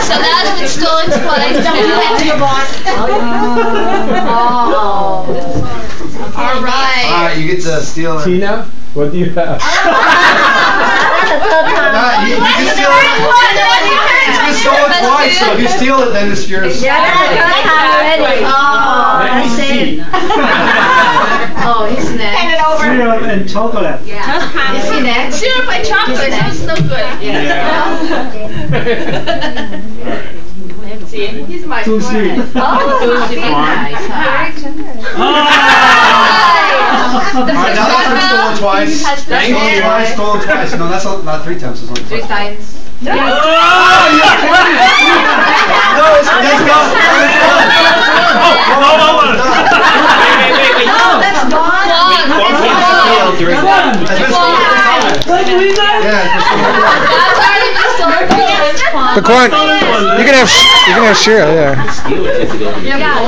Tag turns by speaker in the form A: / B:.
A: So that's been stolen twice. All right,
B: you get to steal it.
C: Tina, what do you have?
B: You can steal it. It's been stolen twice, so if you steal it, then it's yours.
D: Yeah, already.
C: Let me see.
A: Oh, he's next.
D: Hand it over.
E: Syrup and chocolate.
D: Yeah.
A: Is he next? Syrup and chocolate. That's no good.
C: Yeah.
A: See, he's my
E: Too
A: friend.
E: sweet.
A: Oh, be nice. Very generous.
B: Alright, now that's been stolen twice.
C: Thank you.
B: Stolen twice. No, that's not 3 times. It's only 5 times.
A: No.
B: Oh, you're kidding me. No, that's not.
C: No.
D: Oh, that's gone.
B: It's been stolen 3 times. Yeah, it's been stolen 3 times.
A: That's already been stolen twice.
F: The coin. You can have Shira there.
A: Yeah.